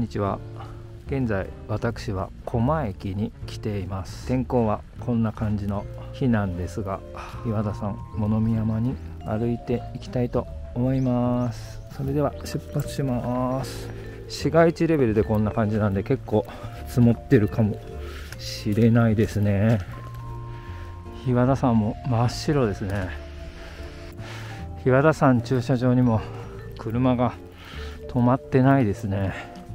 にちは。現在私は狛江駅に来ています。天候はこんな感じの日なんですが、岩田山物見山に歩いていきたいと思います。それでは出発します。市街地レベルでこんな感じなんで結構積もってるかもしれないですね。岩田山も真っ白ですね。岩田山駐車場にも車が止まってないですね。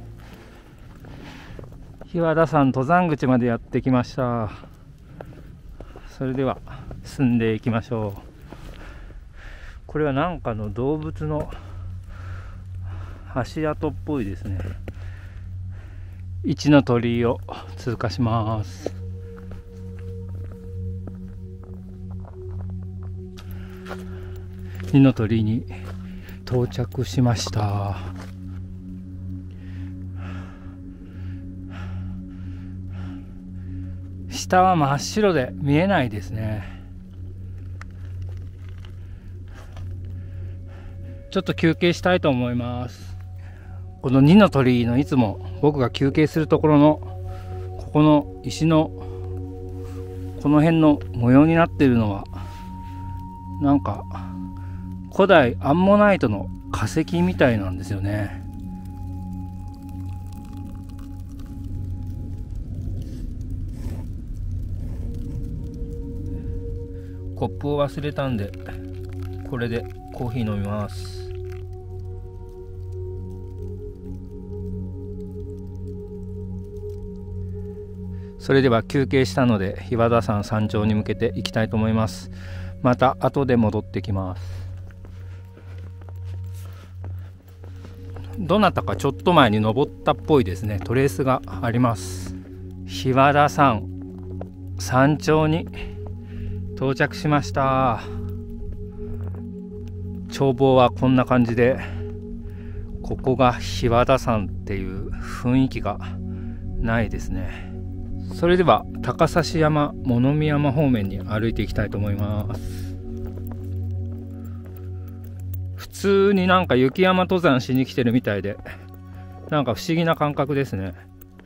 岩田山登山口までやってきました。それでは進んでいきましょう。これはなんかの動物の足跡っぽいですね。一の鳥居を通過します。二の鳥居に到着しました。下は真っ白で見えないですね。ちょっと休憩したいと思います。この二の鳥居のいつも僕が休憩するところのここの石のこの辺の模様になっているのはなんか古代アンモナイトの化石みたいなんですよね。コップを忘れたんでこれでコーヒー飲みます。それでは休憩したので岩田山山頂に向けて行きたいと思います。また後で戻ってきます。どなたかちょっと前に登ったっぽいですね。トレースがあります。岩田山山頂に到着しました。眺望はこんな感じで、ここが岩田山っていう雰囲気がないですね。それでは高指山物見山方面に歩いていきたいと思います。普通になんか雪山登山しに来てるみたいで、なんか不思議な感覚ですね。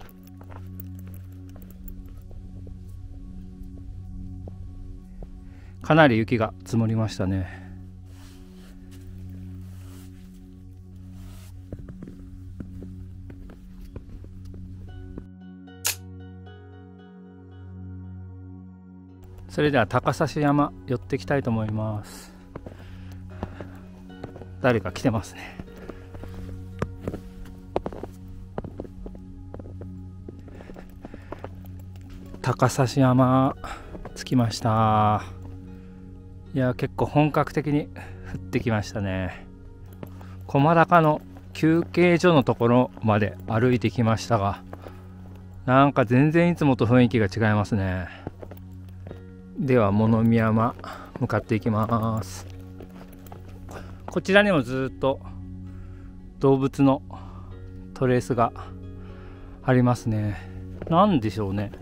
かなり雪が積もりましたね。それでは高指山寄っていきたいと思います。誰か来てますね。高指山着きました。いや結構本格的に降ってきましたね。駒高の休憩所のところまで歩いてきましたが、なんか全然いつもと雰囲気が違いますね。では物見山向かっていきます。こちらにもずっと動物のトレースがありますね。なんでしょうね。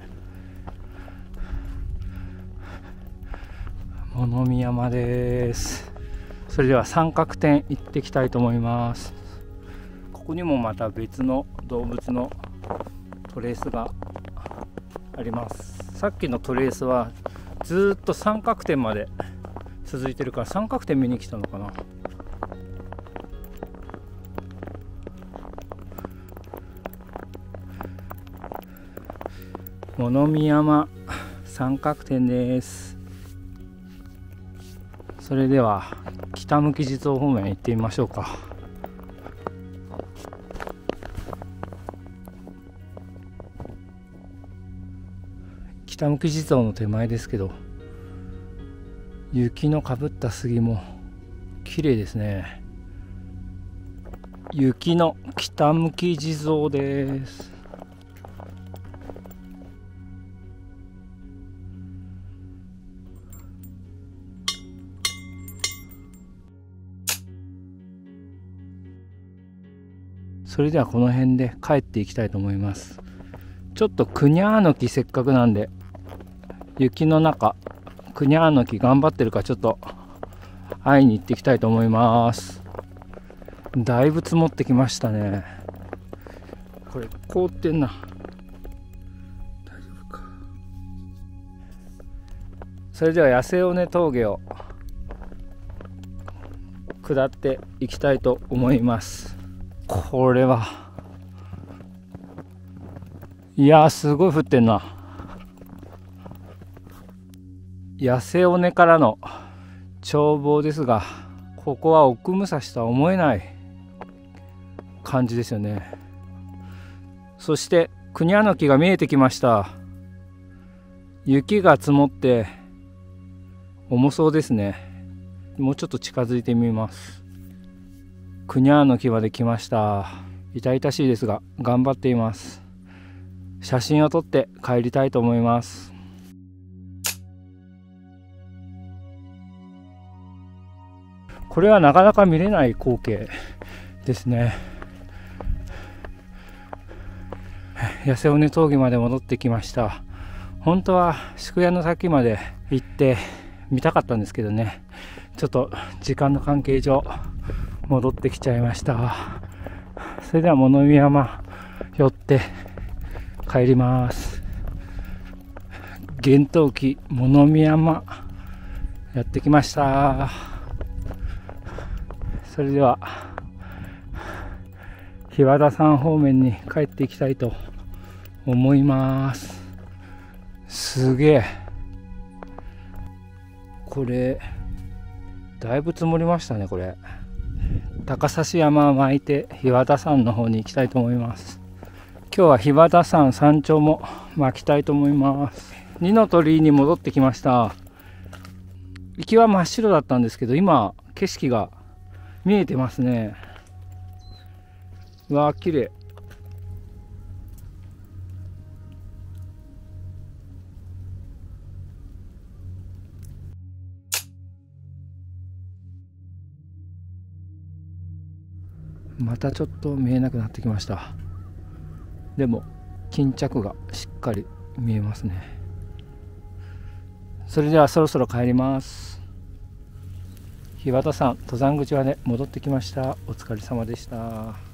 物見山です。それでは三角点行ってきたいと思います。ここにもまた別の動物のトレースがあります。さっきのトレースはずっと三角点まで続いてるから三角点見に来たのかな。物見山三角点です。それでは北向地蔵方面行ってみましょうか。北向地蔵の手前ですけど、雪のかぶった杉も綺麗ですね。雪の北向地蔵です。それではこの辺で帰っていきたいと思います。ちょっとクニャーノキせっかくなんで雪の中クニャーノキ頑張ってるかちょっと会いに行ってきたいと思います。だいぶ積もってきましたね。 これ凍ってんな。大丈夫か。それでは八瀬尾根峠を下っていきたいと思います。これはいやー、すごい降ってんな。八瀬尾根からの眺望ですが、ここは奥武蔵とは思えない感じですよね。そしてクニャノキが見えてきました。雪が積もって重そうですね。もうちょっと近づいてみます。クニャノキまで来ました。痛々しいですが頑張っています。写真を撮って帰りたいと思います。これはなかなか見れない光景ですね。八瀬尾根峠まで戻ってきました。本当は宿屋の先まで行って見たかったんですけどね、ちょっと時間の関係上戻ってきちゃいました。それでは物見山寄って帰ります。厳冬期物見山やってきました。それでは日和田山方面に帰っていきたいと思います。すげえ、これだいぶ積もりましたね。これ高指山を巻いて日和田山の方に行きたいと思います。今日は日和田山山頂も巻きたいと思います。二の鳥居に戻ってきました。行きは真っ白だったんですけど、今景色が見えてますね。うわー、綺麗。またちょっと見えなくなってきました。でも巾着がしっかり見えますね。それではそろそろ帰ります。日和田山登山口まで戻ってきました。お疲れ様でした。